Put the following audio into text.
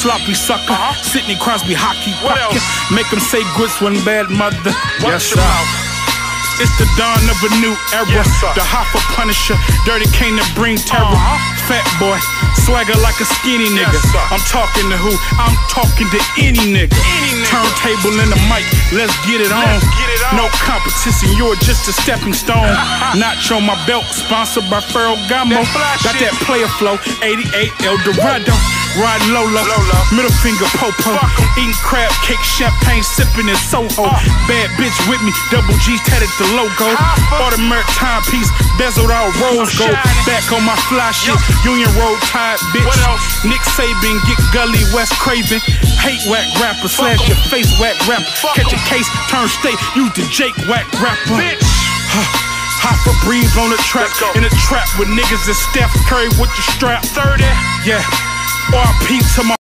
sloppy sucker. Sidney Crosby hockey pucker. Make them say grits one bad mother. Yes, sir. It's the dawn of a new era. The Hoffa Punisher, Dirty Kane to bring terror. Fat boy, swagger like a skinny nigga. I'm talking to who? I'm talking to any nigga. Turntable in the mic, let's get it on. No competition, you're just a stepping stone. Notch on my belt, sponsored by Ferragamo. Got that player flow, 88 El Dorado. Riding Lola, middle finger popo. Eating crab cake, champagne, sipping in Soho. Bad bitch with me, double G tatted the logo. Automatic timepiece, bezeled all rose gold. Back on my fly shit, Union Road tied bitch. Nick Saban, get gully, West Craven. Hate whack rapper, slash your face whack rapper. Catch a case, turn state, use the Jake whack rapper. Hoffa breathe on the track, in a trap with niggas and Steph Curry with the strap. 30, yeah. RP to my